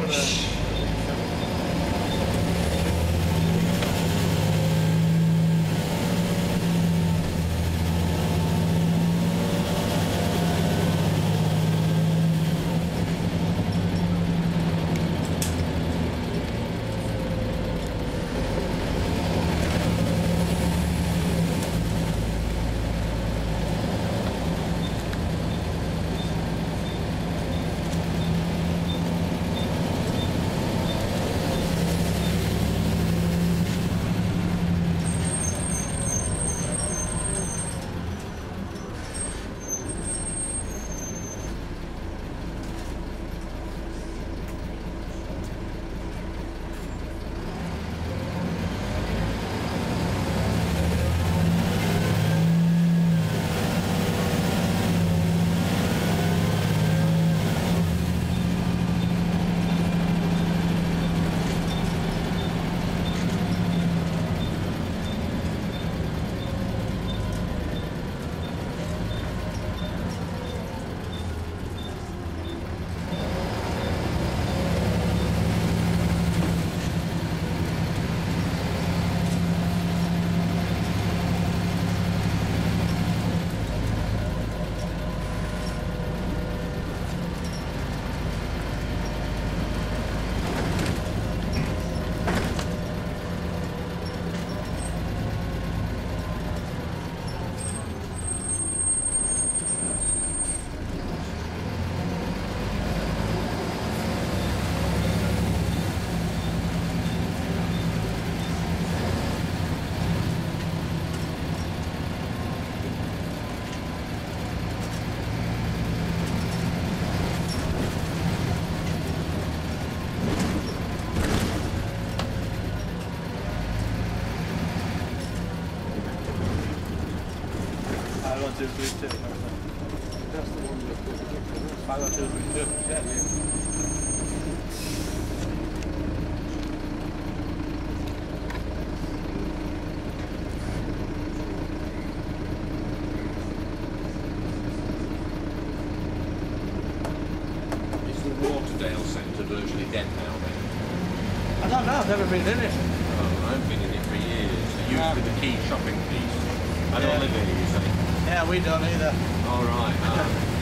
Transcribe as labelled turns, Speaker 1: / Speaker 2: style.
Speaker 1: 2, 3, 2. That's the one that put the picture. 5, 2, 3, 2. Yeah.
Speaker 2: Is the Waterdale Centre virtually dead now then?
Speaker 1: I don't know, I've never been in it.
Speaker 2: Oh, I haven't been in it for years. It used to be the key shopping piece. I don't live here, you say?
Speaker 1: Yeah, we don't either.
Speaker 2: All right.